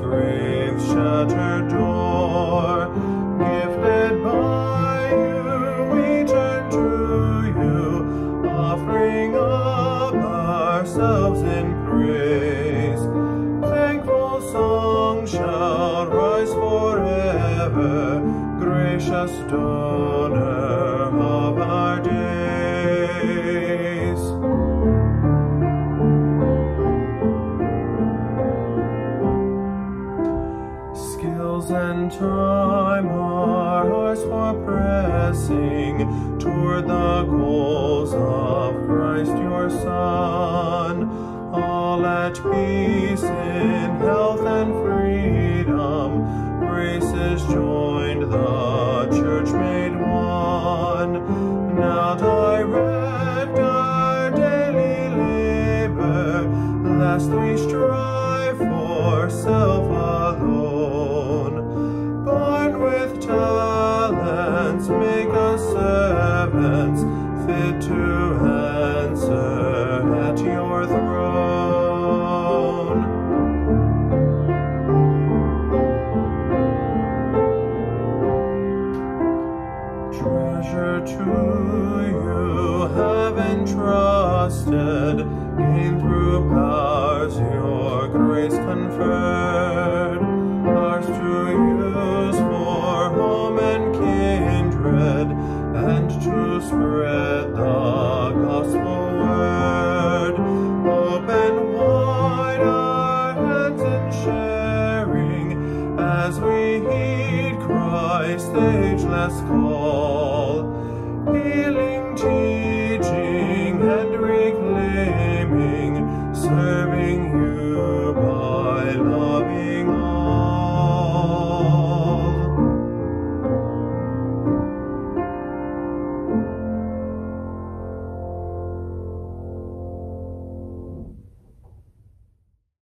grave shattered door. Gifted by you, we turn to you, offering up ourselves in praise. Thankful song shall rise forever, gracious donor of our days. Skills and time are ours for pressing toward the goals of Christ your Son. All at peace in health and freedom, graces joined, the church made one. Now direct our daily labor, lest we strive for self alone. Born with talents, make us servants, fit to answer at your throne. Treasure to you have entrusted, gained through powers your grace conferred, ours to use for home and kindred, and to spread the gospel word. Open wide our hands in sharing, as we heed Christ's ageless call, healing, teaching, and reclaiming, serving